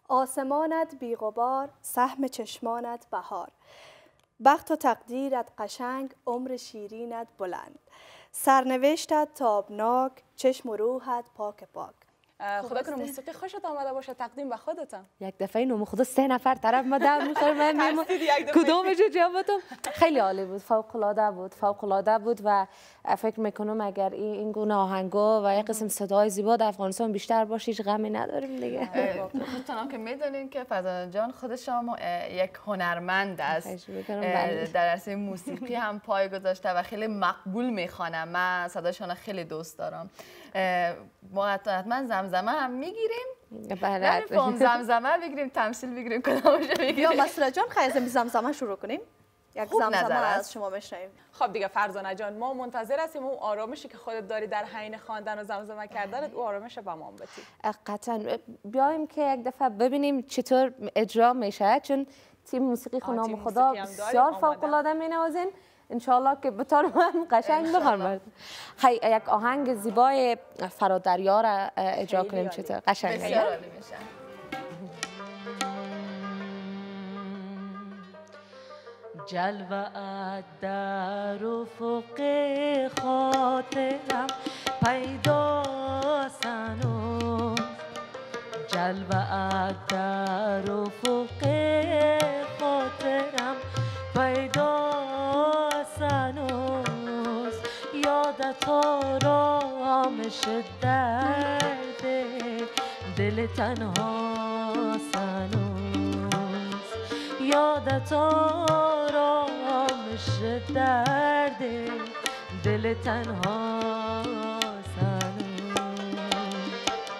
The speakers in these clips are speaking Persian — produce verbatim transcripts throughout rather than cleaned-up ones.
آسمانت بی غبار، سهم چشمانت بهار. بخت و تقدیرت قشنگ، عمر شیرینت بلند. سرنوشتت تابناک، چشم و روحت پاک پاک. خدا کنه موسیقی خوشت آمده باشه. تقدیم به خودتم. یک دفعه نوم خدا سه نفر طرف ما در میخوره. من میمون کدومش جوابتم خیلی عالی بود، فوق العاده بود، فوق العاده بود. و فکر میکنم اگر این گونه آهنگا و یک قسم صدای زیبا در افغانستان بیشتر باشه هیچ غمی نداریم دیگه. خودتون که میدونین که فضل جان خودش هم یک هنرمند است، در عرصه موسیقی هم پای گذاشته و خیلی مقبول میخوانه. من صداشون خیلی دوست دارم. ما حتما زمزمه هم میگیریم. بله زمزمه بگیریم، تمثیل بگیریم، کدامش بگیریم. یا مسئله جان خیلی از زمزمه شروع کنیم. یک زمزمه از شما بشنویم. خب دیگه فرزانه جان، ما منتظر هستیم اون آرامشی که خودت داری در حین خواندن و زمزمه کردنت، او آرامش به ما بدی. قطعا بیایم که یک دفعه ببینیم چطور اجرا میشه، چون تیم موسیقی خونام خدا بسیار فوق العاده مینوازین. انشالله که بتونم قشنگ بخونم. خی یک آهنگ زیبای فرادریا را اجرا کنیم چطور قشنگ بسیار عالی میشه. جلوه در افق خاطرم پیداست هنوز، جلوه در افق خاطرم پیداست هنوز. یادت آرامش درد دل تنهاست هنوز، یادت آرامش درد دل تنهاست هنوز.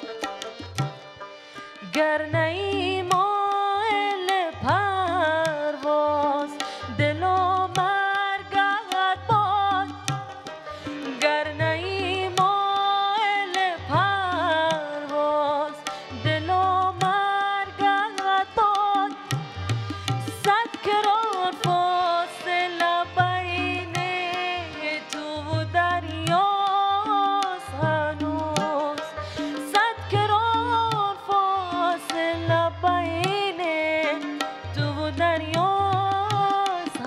گر نی مایل پرواز دل و مرگت باد، گر نی مایل پرواز دل و مرگت باد. صد کرار فاصله بین تو و دریاست هنوز، صد کرار فاصله بین تو و دریاست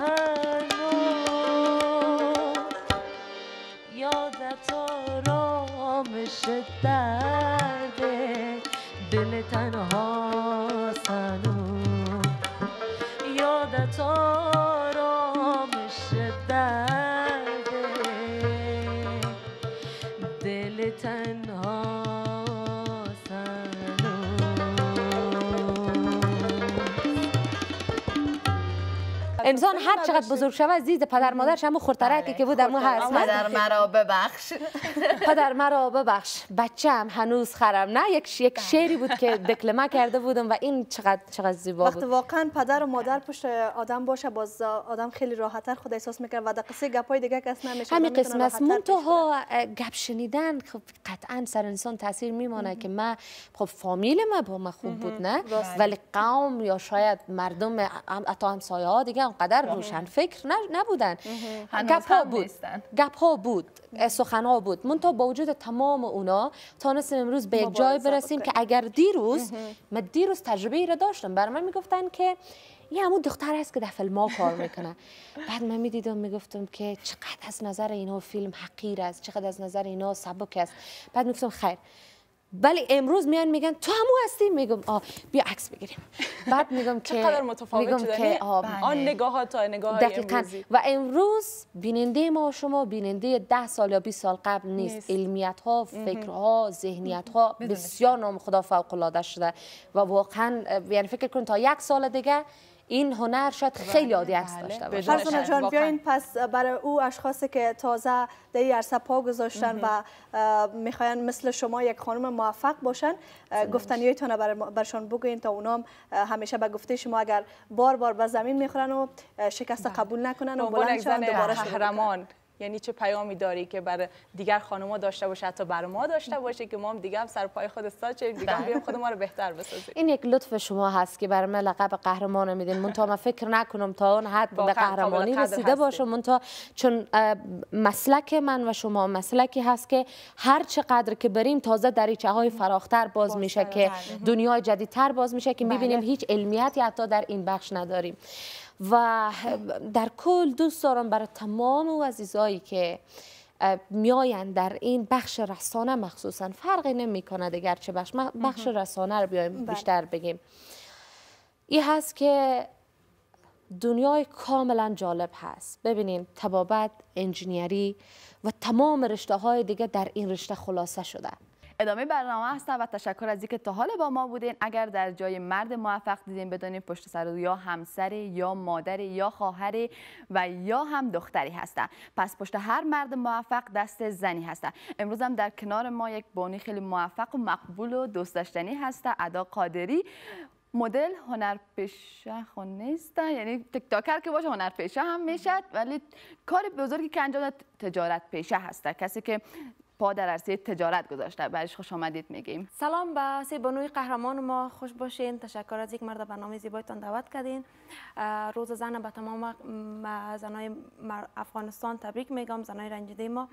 هنوز. یادت آرامش درد دل تنهاست هنوز، یادت آرامش درد دل تنهاست هنوز. انسان هر چقدر بزرگ شود از دید پدر مادرش هم خورترکی که بود همون هست. پدر مرا ببخش، پدر مرا ببخش، بچه‌ام هنوز خرم. نه یک یک شعری بود که دکلمه کرده بودم و این چقدر چقدر زیبا بود. وقتی واقعا پدر و مادر پشت آدم باشه باز آدم خیلی راحت‌تر خود احساس میکنه و در قصه گپای دیگه کس نمیشه. همین قسم است. منتها گپ شنیدن خب قطعا سر انسان تاثیر میمانه که من خب فامیل ما با ما خوب بود نه، ولی قوم یا شاید مردم حتی همسایه ها دیگه اونقدر روشن فکر نبودن. گپ ها بود، گپ ها بود، سخن ها بود. منتها با وجود تمام اونا تونستیم امروز به یک جای برسیم که اگر دیروز من دیروز تجربه ای را داشتم، برای من میگفتن که یه همون دختر هست که در فیلم ها کار میکنه. بعد من میدیدم میگفتم که چقدر از نظر اینا فیلم حقیر است، چقدر از نظر اینا سبک است. بعد میگفتم خیر، ولی امروز میان میگن تو همون هستی، میگم آه بیا عکس بگیریم. بعد میگم که چقدر متفاوت شده که آن نگاهات تا نگاه‌های امروزی. و امروز بیننده ما شما بیننده ده سال یا بیست سال قبل نیست, نیست. علمیت ها، فکرها، ذهنیت ها بسیار نام خدا فوق العاده شده و واقعا یعنی فکر کن تا یک سال دیگه این هنر شاید خیلی آدینس داشته باشه. فرزانه جان بیاین پس برای او اشخاصی که تازه در این عرصه پا گذاشتن و میخواین مثل شما یک خانم موفق باشن گفتنیایتون برشان بگوین تا اونام همیشه به گفته شما اگر بار بار به زمین میخورن و شکست قبول نکنن و بلند شون دوباره قهرمان یعنی چه پیامی داری که برای دیگر خانم‌ها داشته باشه، حتی برای ما داشته باشه که ما هم دیگه هم سر پای خود استاد شیم، دیگه هم بیام خود ما رو بهتر بسازیم. این یک لطف شما هست که برای من لقب قهرمان میدین. من تا من فکر نکنم تا اون حد به قهرمانی رسیده باشم، من تا چون مسلک من و شما مسلکی هست که هر چقدر که بریم تازه دریچه های فراختر باز میشه که دنیای جدیدتر باز میشه که میبینیم هیچ علمیتی حتی در این بخش نداریم. و در کل دوست دارم برای تمام عزیزایی که میاین در این بخش رسانه مخصوصا، فرقی نمیکنه دیگر چه بخش، بخش رسانه رو بیایم بیشتر بگیم، این هست که دنیای کاملا جالب هست. ببینین طبابت، انجینیری و تمام رشته های دیگه در این رشته خلاصه شده. ادامه برنامه هست و تشکر از اینکه تا حال با ما بودین. اگر در جای مرد موفق دیدین بدونین پشت سر یا همسر یا مادر یا خواهر و یا هم دختری هستن. پس پشت هر مرد موفق دست زنی هستن. امروز هم در کنار ما یک بانی خیلی موفق و مقبول و دوست داشتنی هسته، ادا قادری. مدل هنرپیشه خون نیست، یعنی تیک تاکر که باشه هنرپیشه هم میشد، ولی کار بزرگی که انجام داد تجارت پیشه هسته، کسی که پا در عرصه تجارت گذاشته. برش خوش آمدید میگیم. سلام به سه بانوی قهرمان ما، خوش باشین. تشکر از یک مرد برنامه زیبایتان دعوت کردین. روز زن به تمام زنای افغانستان تبریک میگم، زنای رنجیده ما.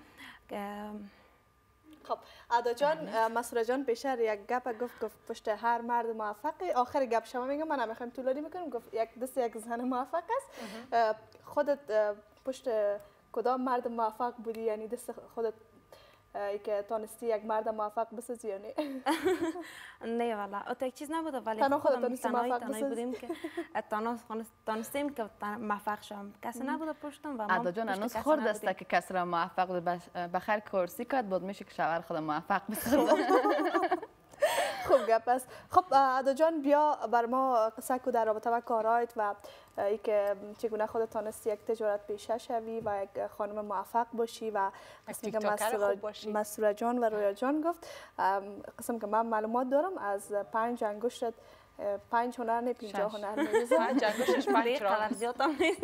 خب ادا جان، مسعود جان پیشتر یک گپ گفت گفت پشت هر مرد موفق، آخر گپ شما میگم من نمیخوام طولانی بکنم، گفت یک دست یک زن موفق است. خودت پشت کدام مرد موفق بودی؟ یعنی دست خودت ای که تانستی یک مرد موفق بسازی یا نه؟ نه والا اوت یک چیز نبوده، ولی تنها خودت خودم تنهایی موفق تنهایی بودیم که تنها تانستیم که موفق شم، کسی نبوده پشتم و ما ادا جان هنوز خورد است که کسی را موفق بود بخیر کرسی کرد، بود میشه که شوهر خود موفق بسازه. خوب گپ است. خب ادا جان بیا بر ما قصه کو در رابطه با کارایت و ای که چگونه خودت تانستی یک تجارت پیشه شوی و یک خانم موفق باشی و قسمی که مسعود جان و رویا جان گفت، قسم که من معلومات دارم از پنج انگشتت پنج هنر نه پنجاه هنر میریزه. پنج انگشتش پنج راه نیست.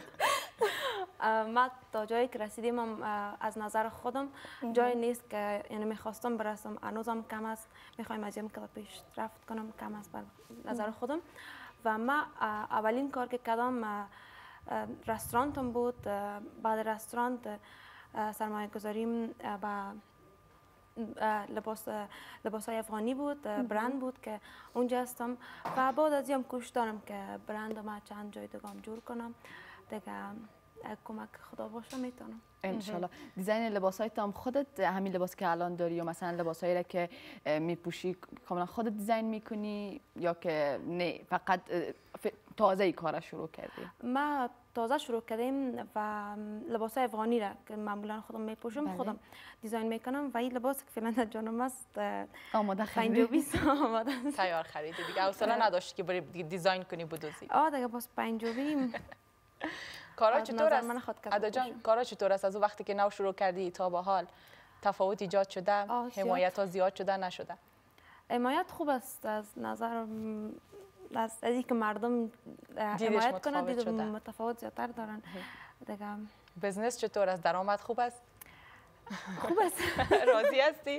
ما تا جایی که رسیدیم از نظر خودم جایی نیست که یعنی میخواستم برسم، هنوزم کم است، میخوایم از این که پیشرفت کنم، کم است بر نظر خودم. و ما اولین کار که کردم رستورانتم بود. بعد رستورانت سرمایه گذاریم با لباس لباس های افغانی بود، برند بود که اونجا هستم و بعد از این کوشش دارم که برند ما چند جای دیگه هم جور کنم دیگه، کمک خدا باشه میتونم انشالله. دیزاین لباس های هم خودت همین لباس که الان داری، یا مثلا لباس هایی را که میپوشی کاملا خودت دیزاین میکنی یا که نه فقط تازه ای کار شروع کردی؟ ما تازه شروع کردیم و لباس افغانی را که معمولا خودم میپوشم بله. خودم دیزاین میکنم و این لباس که فعلا در جانم است آماده خریدی؟ پنجاه و بیست آماده تیار خریدی دیگه، حوصله نداشتی که بری دیزاین کنی بدوزی؟ آه دیگه باز پنجاه و بیست. کارا چطور است؟ ادا جان کارا چطور است؟ از وقتی که نو شروع کردی تا به حال تفاوت ایجاد شده؟ حمایت ها زیاد شده نشده؟ حمایت خوب است از نظر از اینکه مردم حمایت کنند، دید متفاوت زیادتر دارن دیگه. بزنس چطور است؟ درآمد خوب است؟ خوب است. راضی هستی؟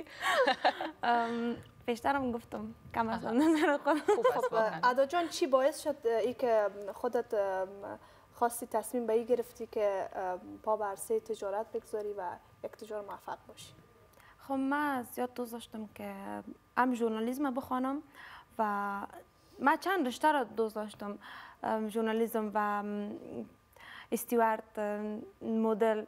پیشترم گفتم کم از نظر خودم. خب ادا جان چی باعث شد ای که خودت خواستی تصمیم به این گرفتی که پا به عرصه تجارت بگذاری و یک تجار موفق باشی؟ خب من زیاد دوست داشتم که هم ژورنالیسم بخوانم و من چند رشته را دوست داشتم، ژورنالیسم و استیوارد، مدل،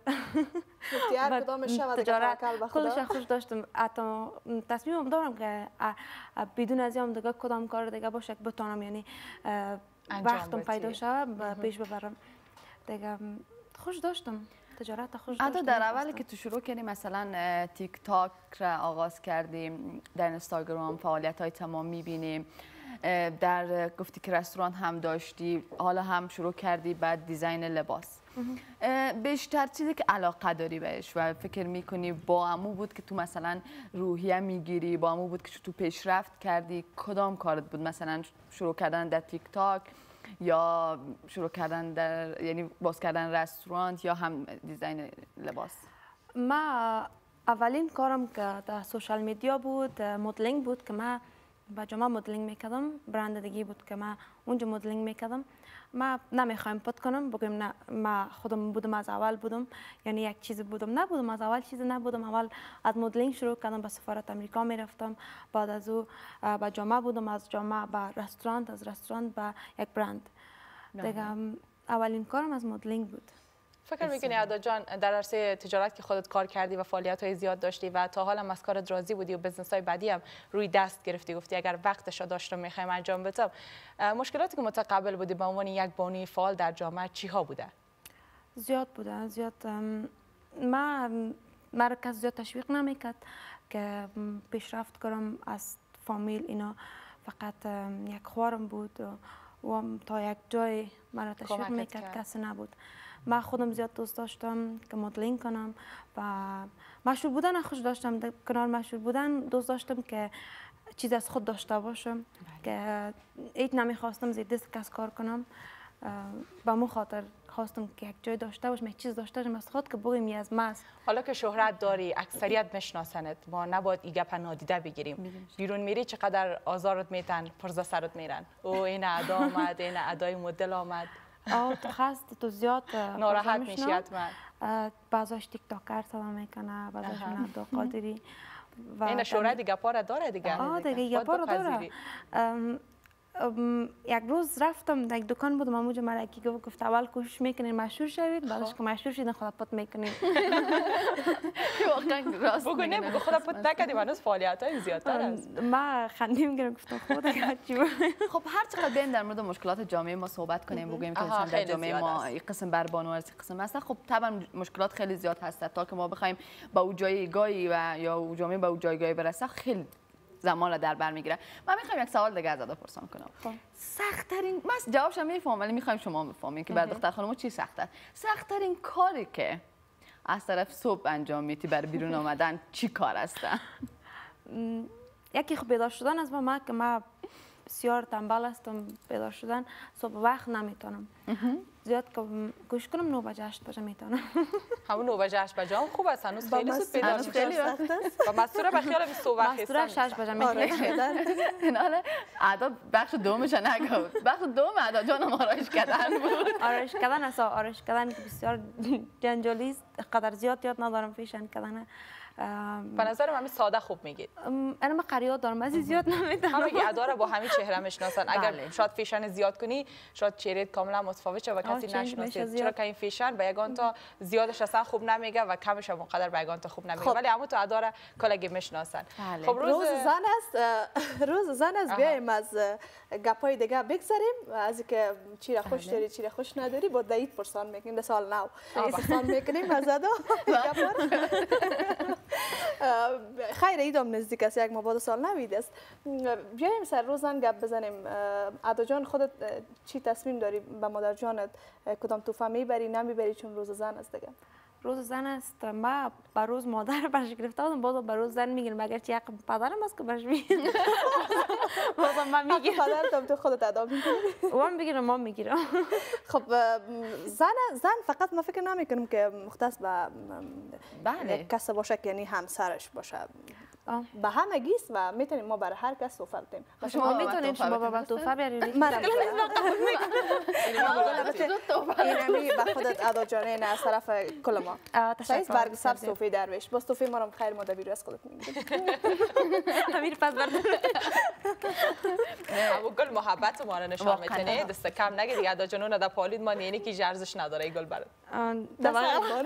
تجارت، خودش خوش داشتم. حتی تصمیمم دارم که بدون از این دیگه کدام کار دیگه باشه که بتونم یعنی وقتم پیدا شد پیش ببرم دیگه. خوش داشتم تجارت، خوش داشتم. حتی در اولی که تو شروع کردی مثلا تیک تاک را آغاز کردیم، در اینستاگرام فعالیت های تمام میبینیم، در گفتی که رستوران هم داشتی، حالا هم شروع کردی بعد دیزاین لباس. بیشتر چیزی که علاقه داری بهش و فکر میکنی با عمو بود که تو مثلا روحیه میگیری، با عمو بود که تو پیشرفت کردی، کدام کارت بود؟ مثلا شروع کردن در تیک تاک یا شروع کردن در یعنی باز کردن رستوران یا هم دیزاین لباس؟ ما اولین کارم که در سوشال میدیا بود مدلینگ بود که ما با جامعه مدلینگ میکردم. برند دیگه بود که ما اونجا مدلینگ میکردم. ما نمیخوایم پد کنم بگم نه ما خودم بودم از اول بودم، یعنی یک چیز بودم نبودم از اول چیز نبودم. اول از مدلینگ شروع کردم، به سفارت امریکا میرفتم، بعد از او با جامعه بودم، از جامعه با رستوران، از رستوران با یک برند دیگه. اولین کارم از مدلینگ بود. فکر میکنی ادا جان در عرصه تجارت که خودت کار کردی و فعالیت های زیاد داشتی و تا حالا از کارت راضی بودی و بزنس های بعدی هم روی دست گرفتی، گفتی اگر وقتش داشتم میخوایم انجام بدم، مشکلاتی که متقبل بودی به عنوان یک بانوی فعال در جامعه چی ها بوده؟ زیاد بوده، زیاد. ما مرکز زیاد تشویق نمیکرد که پیشرفت کنم از فامیل اینا، فقط یک خوارم بود و تا یک جای مرا تشویق میکرد کسی نبود. من خودم زیاد دوست داشتم که مدلینگ کنم و مشهور بودن خوش داشتم. در کنار مشهور بودن دوست داشتم که چیز از خود داشته باشم که هیچ نمیخواستم زیر دست کس کار کنم. با مو خاطر خواستم که یک جای داشته باشم، یک چیز داشته باشم از خود که بگیم می از ماست. حالا که شهرت داری، اکثریت میشناسنت، ما نباید این گپ نادیده بگیریم. بیرون میری چقدر آزارت میتن، پرزا سرت میرن. او این ادا آمد، این ادای مدل آمد. آه تو خست تو زیاد ناراحت میشی حتما. بعضاش تیک تاکر صدا میکنه، بعضاش ندا قادری. این شهرت دیگه پاره داره دیگه. آه دیگه دیگه پاره داره. یک روز رفتم در یک دکان بودم، اونجا مرا یکی گفت اول کوشش میکنین مشهور شوید، بعدش که مشهور شدین خدا پت میکنین. واقعا راست بگو نه بگو خدا پت نکردیم، هنوز فعالیت‌های زیادتر است. ما خندیم گرفتم گفتم خدا چی. خب هر چقدر بیایم در مورد مشکلات جامعه ما صحبت کنیم، بگیم که مثلا در جامعه ما این قسم بر بانو از قسم هست. خب طبعا مشکلات خیلی زیاد هست تا که ما بخوایم با اون جایگاهی و یا اون جامعه با اون جایگاهی برسه خیلی زمان را در بر میگیره. من میخوام یک سوال دیگه از ادا پرسان کنم. سخت ترین، من جوابش میفهمم ولی میخوایم شما بفهمین که برای دختر خانم چی سخت است. سخت ترین کاری که از طرف صبح انجام میدی برای بیرون آمدن چی کار است؟ یکی خب بیدار شدن از ما که ما بسیار تنبل هستم، بیدار شدن صبح وقت نمیتونم. زیاد که گوش کنم نه بجه هشت بجه میتونم. همون نه بجه هشت بجه هم خوب است، هنوز خیلی زود بیدار میشی. و مستوره بخیال می صبح وقت مستوره شش بجه میتونم. نه ادا بخش دومش نگو، بخش دوم ادا جانم آرایش کردن بود. آرایش کردن است، آرایش کردن که بسیار جنجالی است، قدر زیاد یاد ندارم فیشن کردن. به نظر من ساده خوب میگید. انا ما قریات دارم از زیاد نمیدونم. همه که ادا را با همین چهره میشناسن. اگر شاید فیشن زیاد کنی شاید چهرهت کاملا متفاوت شه و کسی نشناسه. چرا که این فیشن به یگان تا زیادش اصلا خوب نمیگه و کمش هم اونقدر به یگان تا خوب نمیگه. ولی اما تو ادا را کلاگی میشناسن. خب روز زن است، روز زن است. بیایم از گپای دیگه بگذریم، از اینکه چی را خوش داری چی را خوش نداری با دایت پرسان میکنیم. ده سال نو پرسان میکنیم از ادا. خیر ایدام نزدیک است، یک مبادا سال نوید است. بیاییم سر روزن گپ بزنیم. ادا جان خودت چی تصمیم داری به مادر جانت کدام توفه میبری نمیبری چون روز زن است دیگه؟ روز زن است، ما با روز مادر برش گرفته بودم، باز با روز زن میگیرم، اگر چی حق پدرم است که برش میگیرم. باز من میگیرم. پدرت تو خودت ادا میکنی؟ اون میگیرم ما میگیرم. خب زن زن فقط ما فکر نمیکنم که مختص به بله کس باشه که یعنی همسرش باشه. به همگی است و میتونیم ما برای هر کس توفه بدیم. شما میتونید شما بابا توفه بیارید. من اینمی به خودت ادا جانه نه از طرف کل ما. تشکر. برگ سبز توفه درویش. باز توفه ما رو خیر مادر بیرو از خودت میگیریم. امیر پس برد. ابو گل محبت ما رو نشان میتونه، دست کم نگی دیگه. ادا جانون ادا پالید ما یعنی کی ارزش نداره این گل برات. دواقع.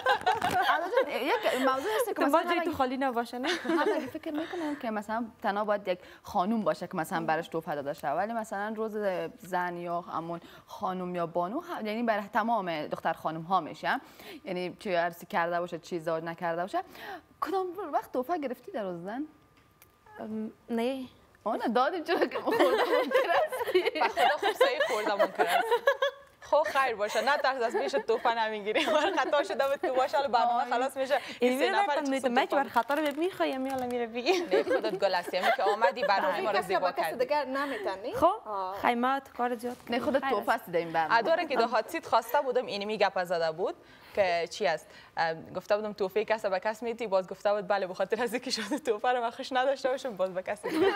یک موضوع است که مثلا تو خالی نباشه نه. من فکر میکنم که مثلا تنها باید یک خانوم باشه که مثلا براش توفه داده شه، ولی مثلا روز زن یا همون خانوم یا بانو یعنی برای تمام دختر خانوم ها میشه، یعنی چه عرضی کرده باشه چه زاد نکرده باشه. کدام وقت توفه گرفتی در روز زن؟ نه اون دادی چرا که خوردم به خدا خوب سعی خوردم اون کرد. خب خیر باشه، نه ترس از میشه توفه نمیگیری. من خطا شده بود تو باشه، حالا برنامه خلاص میشه. این سه نفر تو من که خطا رو میخوایم میالا میره بگی. نه خودت گل هستی، همین که آمدی برنامه ما رو زیبا کردی. کسی دیگر نمیتونی؟ خب خیمات کار زیاد نه خودت توفه است دیم بهم اداره که دهات سید خواسته بودم اینمی گپ زده بود که چی است گفته بودم توفه کس به کس میتی باز گفته بود بله به خاطر از اینکه شده توفه رو من خوش نداشته باشم باز به کسی دیگه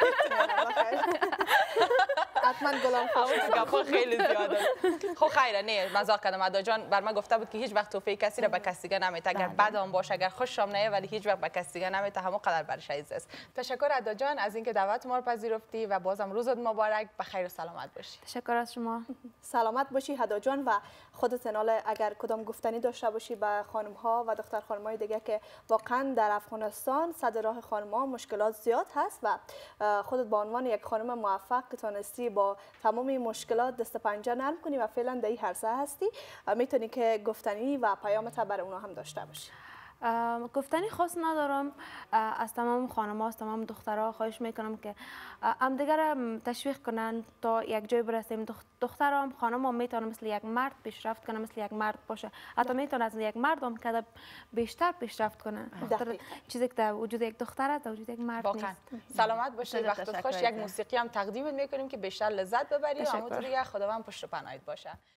حتما گلام خوش گپا خیلی زیاده. خب خیره نه مزاق کردم. ادا جان بر من گفته بود که هیچ وقت توفه کسی را به کسی دیگه نمیته، اگر بدم باشه اگر خوشم نیه ولی هیچ وقت به کسی دیگه نمیته، همون قدر برش عزیز است. تشکر ادا جان از اینکه دعوت ما رو پذیرفتی و بازم روزت مبارک، بخیر و سلامت باشی. تشکر از شما. سلامت باشی ادا جان و خودت ناله اگر کدام گفتنی داشته باشی به خانم ها و دختر خانم های دیگه که واقعا در افغانستان صد راه خانم ها مشکلات زیاد هست و خودت به عنوان یک خانم موفق که تونستی با تمام این مشکلات دست پنجه نرم کنی و فعلا در این عرصه هستی، میتونی که گفتنی و پیامت برای اونا هم داشته باشی. گفتنی خاص ندارم. از تمام خانم‌ها از تمام دخترها خواهش میکنم که همدیگر تشویق کنن تا یک جای برسیم. دخترام خانم‌ها میتونه مثل یک مرد پیشرفت کنه، مثل یک مرد باشه، حتی میتونه از یک مرد هم که بیشتر پیشرفت کنه. چیزی که در وجود یک دختر است در وجود یک مرد واقعا. نیست. سلامت باشی، وقتت خوش. یک موسیقی هم تقدیم میکنیم که بیشتر لذت ببری و همونطوری خداوند پشت و پناهت باشه.